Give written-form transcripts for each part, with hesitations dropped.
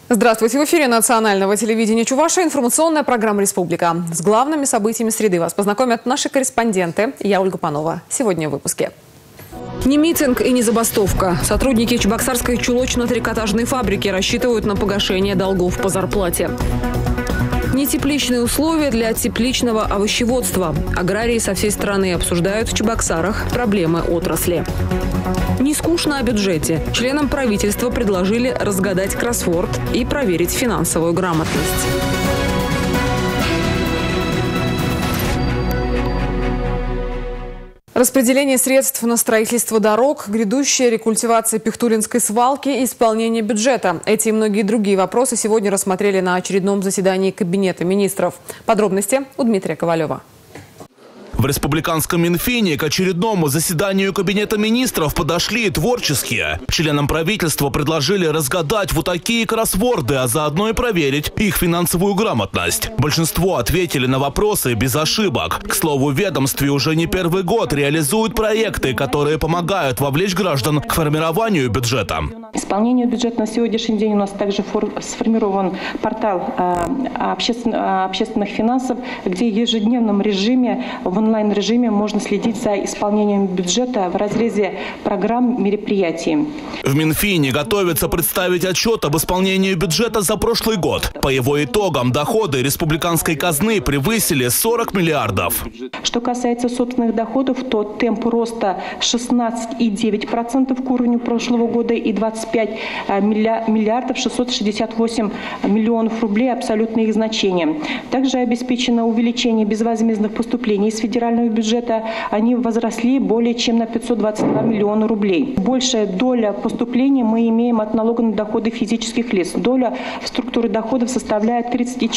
Здравствуйте! В эфире национального телевидения Чувашия информационная программа «Республика». С главными событиями среды вас познакомят наши корреспонденты. Я Ольга Панова. Сегодня в выпуске. Не митинг и не забастовка. Сотрудники Чебоксарской чулочно-трикотажной фабрики рассчитывают на погашение долгов по зарплате. Не тепличные условия для тепличного овощеводства. Аграрии со всей страны обсуждают в Чебоксарах проблемы отрасли. Не скучно о бюджете. Членам правительства предложили разгадать кроссворд и проверить финансовую грамотность. Распределение средств на строительство дорог, грядущая рекультивация Пихтулинской свалки, исполнение бюджета. Эти и многие другие вопросы сегодня рассмотрели на очередном заседании Кабинета министров. Подробности у Дмитрия Ковалева. В республиканском Минфине к очередному заседанию Кабинета министров подошли творческие. Членам правительства предложили разгадать вот такие кроссворды, а заодно и проверить их финансовую грамотность. Большинство ответили на вопросы без ошибок. К слову, в ведомстве уже не первый год реализуют проекты, которые помогают вовлечь граждан к формированию бюджета. Исполнение бюджета на сегодняшний день у нас также сформирован портал общественных финансов, где в ежедневном режиме, в онлайн-режиме можно следить за исполнением бюджета в разрезе программ мероприятий. В Минфине готовится представить отчет об исполнении бюджета за прошлый год. По его итогам доходы республиканской казны превысили 40 миллиардов. Что касается собственных доходов, то темп роста 16,9% к уровню прошлого года и 25 миллиардов 668 миллионов рублей абсолютное их значение. Также обеспечено увеличение безвозмездных поступлений из федерального бюджета. Они возросли более чем на 522 миллиона рублей. Большая доля поступлений мы имеем от налога на доходы физических лиц. Доля в структуре доходов составляет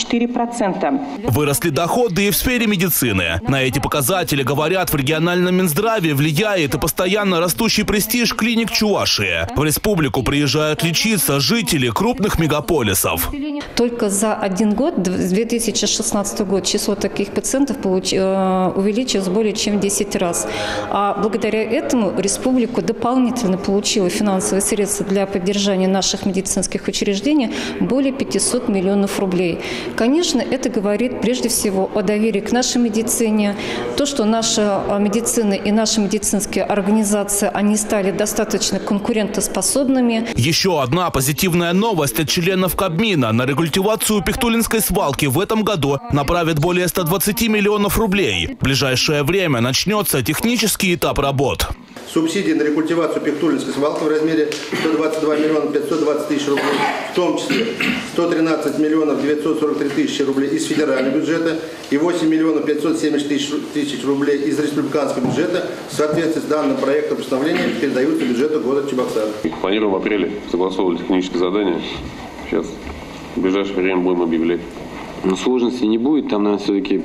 34%. Выросли доходы и в сфере медицины. На эти показатели, говорят, в региональном Минздраве влияет и постоянно растущий престиж клиник Чувашии. В республику приезжают лечиться жители крупных мегаполисов. Только за один год, 2016 год, число таких пациентов увеличилось более чем в 10 раз. А благодаря этому республика дополнительно получила финансовые средства для поддержания наших медицинских учреждений более 500 миллионов рублей. Конечно, это говорит прежде всего о доверии к нашей медицине. То, что наша медицина и наши медицинские организации, они стали достаточно конкурентоспособными. Еще одна позитивная новость от членов Кабмина. На рекультивацию Пихтулинской свалки в этом году направят более 120 миллионов рублей. В ближайшее время начнется технический этап работ. Субсидии на рекультивацию Пихтулинской свалки в размере 122 миллиона 520 тысяч рублей, в том числе 113 миллионов 943 тысячи рублей из федерального бюджета и 8 миллионов 570 тысяч рублей из республиканского бюджета в соответствии с данным проектом постановления передаются бюджету города Чебоксары. Планируем в апреле согласовывать технические задания. Сейчас в ближайшее время будем объявлять. Но сложностей не будет, там, наверное, все-таки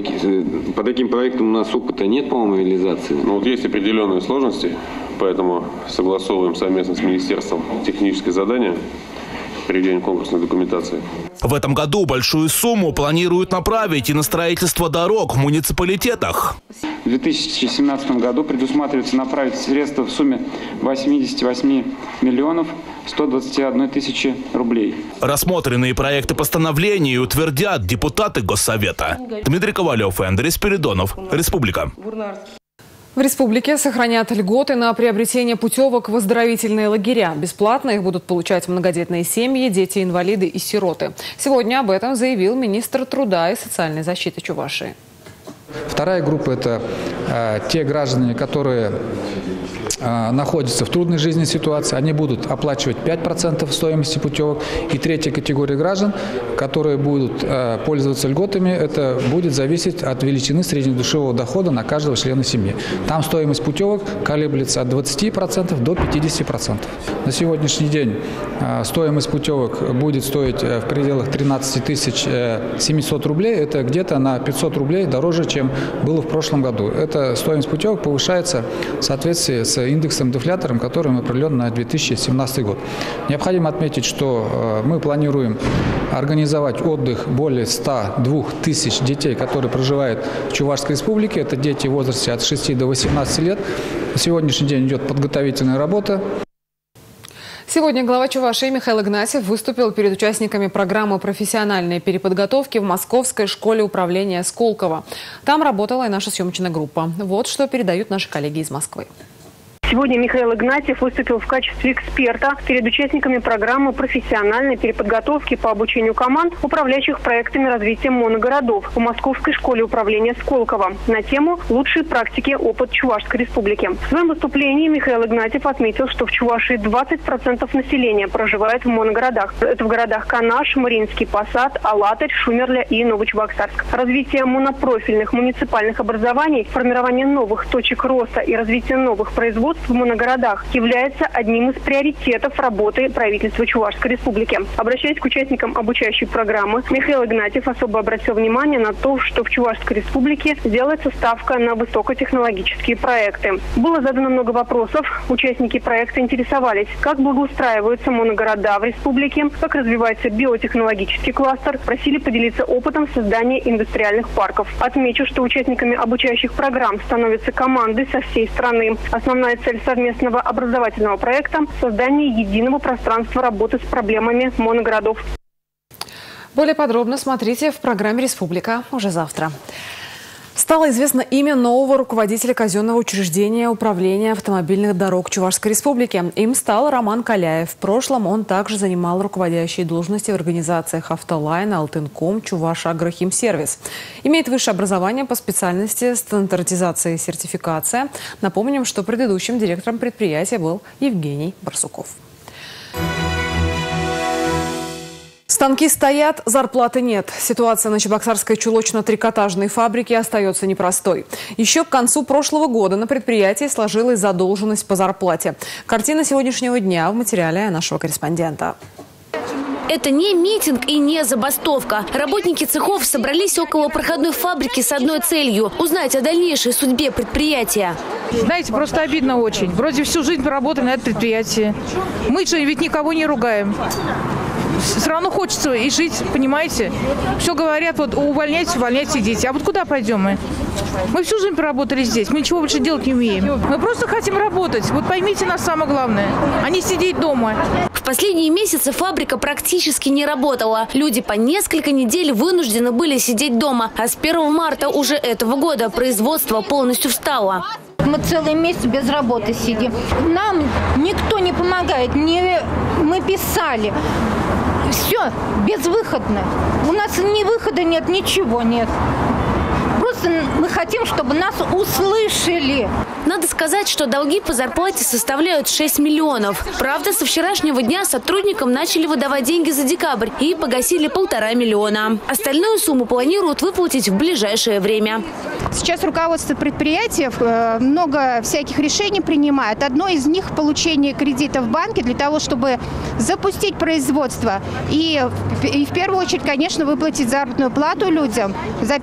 по таким проектам у нас опыта нет, по-моему, реализации. Ну вот есть определенные сложности, поэтому согласовываем совместно с министерством технические задания, проведение конкурсной документации. В этом году большую сумму планируют направить и на строительство дорог в муниципалитетах. В 2017 году предусматривается направить средства в сумме 88 миллионов 121 тысячи рублей. Рассмотренные проекты постановлений утвердят депутаты Госсовета. Дмитрий Ковалев и Андрей Спиридонов. Республика. В республике сохранят льготы на приобретение путевок в оздоровительные лагеря. Бесплатно их будут получать многодетные семьи, дети-инвалиды и сироты. Сегодня об этом заявил министр труда и социальной защиты Чувашии. Вторая группа – это те граждане, которые находятся в трудной жизненной ситуации, они будут оплачивать 5% стоимости путевок. И третья категория граждан, которые будут пользоваться льготами, это будет зависеть от величины среднедушевого дохода на каждого члена семьи. Там стоимость путевок колеблется от 20% до 50%. На сегодняшний день стоимость путевок будет стоить в пределах 13 700 рублей. Это где-то на 500 рублей дороже, чем было в прошлом году. Эта стоимость путевок повышается в соответствии с индексом-дефлятором, который мы определен на 2017 год. Необходимо отметить, что мы планируем организовать отдых более 102 тысяч детей, которые проживают в Чувашской республике. Это дети в возрасте от 6 до 18 лет. На сегодняшний день идет подготовительная работа. Сегодня глава Чувашии Михаил Игнатьев выступил перед участниками программы профессиональной переподготовки в Московской школе управления Сколково. Там работала и наша съемочная группа. Вот что передают наши коллеги из Москвы. Сегодня Михаил Игнатьев выступил в качестве эксперта перед участниками программы профессиональной переподготовки по обучению команд, управляющих проектами развития моногородов в Московской школе управления Сколково на тему «Лучшие практики. Опыт Чувашской республики». В своем выступлении Михаил Игнатьев отметил, что в Чувашии 20% населения проживает в моногородах. Это в городах Канаш, Мариинский Посад, Алатырь, Шумерля и Новочебоксарск. Развитие монопрофильных муниципальных образований, формирование новых точек роста и развитие новых производств в моногородах является одним из приоритетов работы правительства Чувашской республики. Обращаясь к участникам обучающей программы, Михаил Игнатьев особо обратил внимание на то, что в Чувашской республике делается ставка на высокотехнологические проекты. Было задано много вопросов. Участники проекта интересовались, как благоустраиваются моногорода в республике, как развивается биотехнологический кластер, просили поделиться опытом создания индустриальных парков. Отмечу, что участниками обучающих программ становятся команды со всей страны. Основная цель совместного образовательного проекта – создание единого пространства работы с проблемами моногородов. Более подробно смотрите в программе «Республика» уже завтра. Стало известно имя нового руководителя казенного учреждения управления автомобильных дорог Чувашской республики. Им стал Роман Каляев. В прошлом он также занимал руководящие должности в организациях «Автолайн», «Алтынком», «Чувашагрохимсервис». Имеет высшее образование по специальности стандартизация и сертификация. Напомним, что предыдущим директором предприятия был Евгений Барсуков. Станки стоят, зарплаты нет. Ситуация на Чебоксарской чулочно-трикотажной фабрике остается непростой. Еще к концу прошлого года на предприятии сложилась задолженность по зарплате. Картина сегодняшнего дня в материале нашего корреспондента. Это не митинг и не забастовка. Работники цехов собрались около проходной фабрики с одной целью – узнать о дальнейшей судьбе предприятия. Знаете, просто обидно очень. Вроде всю жизнь проработали на этом предприятии. Мы же ведь никого не ругаем. Все равно хочется и жить, понимаете? Все говорят, вот увольняйтесь, увольняйте, идите. А вот куда пойдем мы? Мы всю жизнь проработали здесь, мы ничего больше делать не умеем. Мы просто хотим работать. Вот поймите нас самое главное, а не сидеть дома. В последние месяцы фабрика практически не работала. Люди по несколько недель вынуждены были сидеть дома. А с 1 марта уже этого года производство полностью встало. Мы целый месяц без работы сидим. Нам никто не помогает. Мы писали. Все, безвыходно. У нас ни выхода нет, ничего нет. Просто мы хотим, чтобы нас услышали. Надо сказать, что долги по зарплате составляют 6 миллионов. Правда, со вчерашнего дня сотрудникам начали выдавать деньги за декабрь и погасили 1,5 миллиона. Остальную сумму планируют выплатить в ближайшее время. Сейчас руководство предприятия много всяких решений принимает. Одно из них – получение кредита в банке для того, чтобы запустить производство. И в первую очередь, конечно, выплатить заработную плату людям за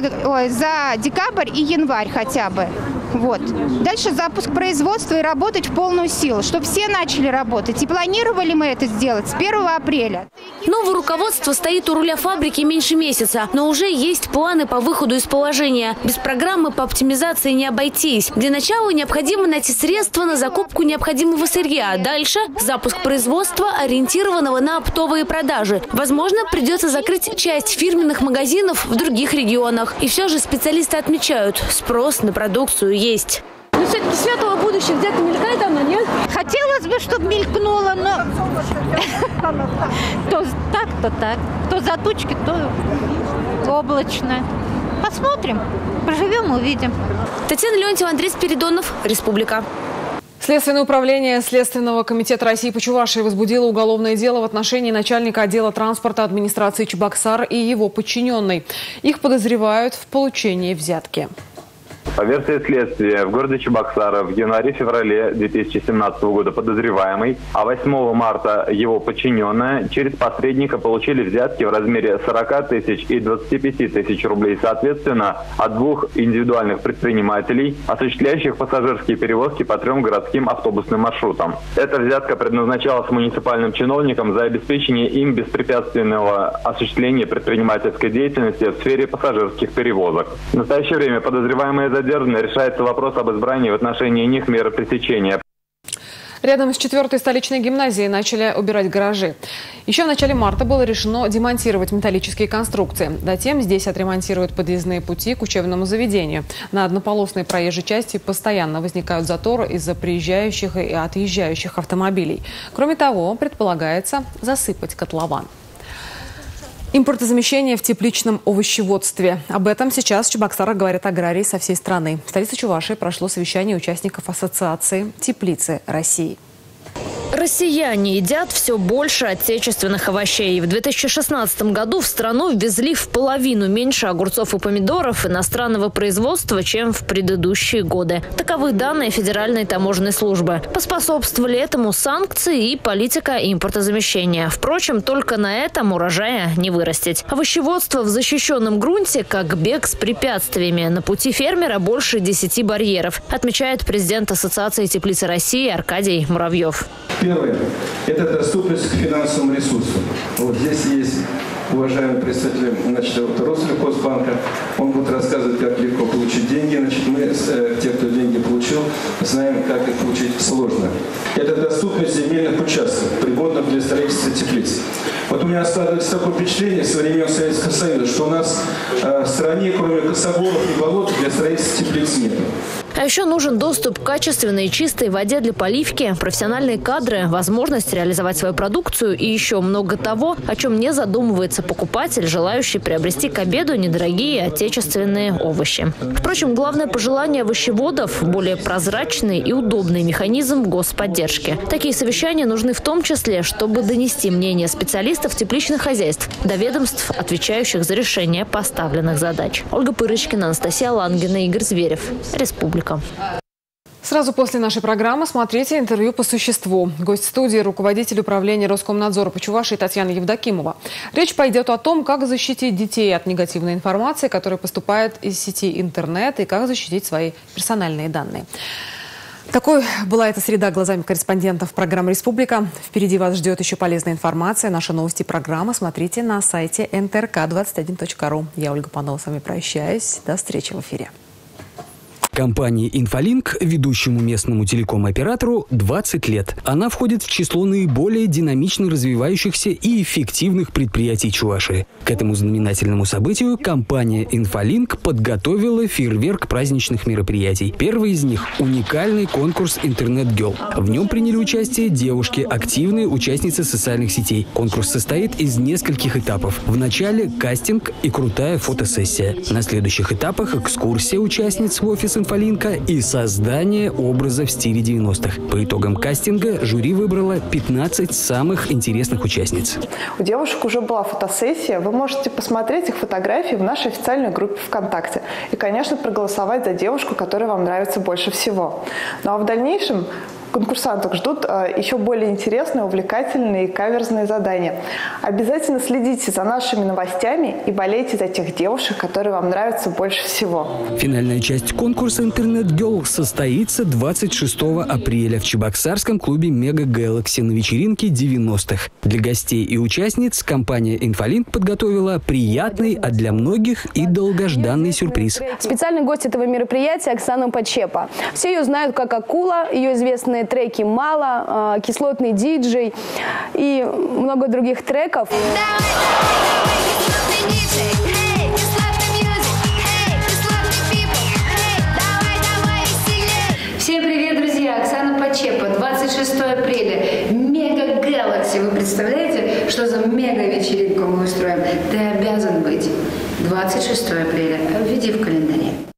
декабрь и январь хотя бы. Вот. Дальше запуск производства и работать в полную силу, чтобы все начали работать. И планировали мы это сделать с 1 апреля. Новое руководство стоит у руля фабрики меньше месяца, но уже есть планы по выходу из положения. Без программы по оптимизации не обойтись. Для начала необходимо найти средства на закупку необходимого сырья, а дальше запуск производства, ориентированного на оптовые продажи. Возможно, придется закрыть часть фирменных магазинов в других регионах. И все же специалисты отмечают, спрос на продукцию есть. Но все-таки светлое будущее где-то мелькает оно, нет? Хотелось бы, чтобы мелькнуло, но то так, то так. То за тучки, то облачно. Посмотрим, поживем, увидим. Татьяна Леонтьева, Андрей Спиридонов, Республика. Следственное управление Следственного комитета России по Чувашии возбудило уголовное дело в отношении начальника отдела транспорта администрации Чебоксар и его подчиненной. Их подозревают в получении взятки. По версии следствия, в городе Чебоксары в январе-феврале 2017 года подозреваемый, а 8 марта его подчиненная через посредника получили взятки в размере 40 тысяч и 25 тысяч рублей соответственно от двух индивидуальных предпринимателей, осуществляющих пассажирские перевозки по 3 городским автобусным маршрутам. Эта взятка предназначалась муниципальным чиновникам за обеспечение им беспрепятственного осуществления предпринимательской деятельности в сфере пассажирских перевозок. В настоящее время подозреваемые задержаны, решается вопрос об избрании в отношении них меры пресечения. Рядом с 4-й столичной гимназией начали убирать гаражи. Еще в начале марта было решено демонтировать металлические конструкции. Затем здесь отремонтируют подъездные пути к учебному заведению. На однополосной проезжей части постоянно возникают заторы из-за приезжающих и отъезжающих автомобилей. Кроме того, предполагается засыпать котлован. Импортозамещение в тепличном овощеводстве. Об этом сейчас в Чебоксарах говорят аграрии со всей страны. В столице Чувашии прошло совещание участников Ассоциации «Теплицы России». Россияне едят все больше отечественных овощей. В 2016 году в страну ввезли в половину меньше огурцов и помидоров иностранного производства, чем в предыдущие годы. Таковы данные Федеральной таможенной службы. Поспособствовали этому санкции и политика импортозамещения. Впрочем, только на этом урожая не вырастить. Овощеводство в защищенном грунте как бег с препятствиями. На пути фермера больше 10 барьеров, отмечает президент Ассоциации «Теплицы России» Аркадий Муравьев. Первое – это доступность к финансовым ресурсам. Вот здесь есть уважаемый представитель Россельхозбанка. Он будет рассказывать, как легко получить деньги. Мы, те, кто деньги получил, знаем, как их получить сложно. Это доступность земельных участков, пригодных для строительства теплиц. Вот у меня складывается такое впечатление со времен Советского Союза, что у нас в стране, кроме косогоров и болот, для строительства теплиц нет. А еще нужен доступ к качественной и чистой воде для поливки, профессиональные кадры, возможность реализовать свою продукцию и еще много того, о чем не задумывается покупатель, желающий приобрести к обеду недорогие отечественные овощи. Впрочем, главное пожелание овощеводов – более прозрачный и удобный механизм господдержки. Такие совещания нужны в том числе, чтобы донести мнение специалистов тепличных хозяйств до ведомств, отвечающих за решение поставленных задач. Ольга Пырочкина, Анастасия Лангина, Игорь Зверев. Республика. Сразу после нашей программы смотрите интервью по существу. Гость студии – руководитель управления Роскомнадзора по Чувашии Татьяна Евдокимова. Речь пойдет о том, как защитить детей от негативной информации, которая поступает из сети интернет, и как защитить свои персональные данные. Такой была эта среда глазами корреспондентов программы «Республика». Впереди вас ждет еще полезная информация. Наши новости и программы смотрите на сайте ntrk21.ru. Я, Ольга Панова, с вами прощаюсь. До встречи в эфире. Компании «Инфолинк», ведущему местному телеком-оператору, 20 лет. Она входит в число наиболее динамично развивающихся и эффективных предприятий Чувашии. К этому знаменательному событию компания «Инфолинк» подготовила фейерверк праздничных мероприятий. Первый из них – уникальный конкурс «Интернет-герл». В нем приняли участие девушки, активные участницы социальных сетей. Конкурс состоит из нескольких этапов. В начале – кастинг и крутая фотосессия. На следующих этапах – экскурсия участниц в офис «Инфолинка» и создание образа в стиле 90-х. По итогам кастинга жюри выбрало 15 самых интересных участниц. У девушек уже была фотосессия. Вы можете посмотреть их фотографии в нашей официальной группе ВКонтакте. И, конечно, проголосовать за девушку, которая вам нравится больше всего. Ну а в дальнейшем конкурсанток ждут еще более интересные, увлекательные и каверзные задания. Обязательно следите за нашими новостями и болейте за тех девушек, которые вам нравятся больше всего. Финальная часть конкурса «Интернет-герл» состоится 26 апреля в чебоксарском клубе «Мега Гэлакси» на вечеринке 90-х. Для гостей и участниц компания «Инфолинк» подготовила приятный, а для многих и долгожданный сюрприз. Специальный гость этого мероприятия Оксана Почепа. Все ее знают как Акула, ее известные треки «Мало», «Кислотный диджей» и много других треков. Всем привет, друзья! Оксана Почепа, 26 апреля, Мега Гэлакси. Вы представляете, что за мега-вечеринку мы устроим? Ты обязан быть. 26 апреля. Введи в календаре.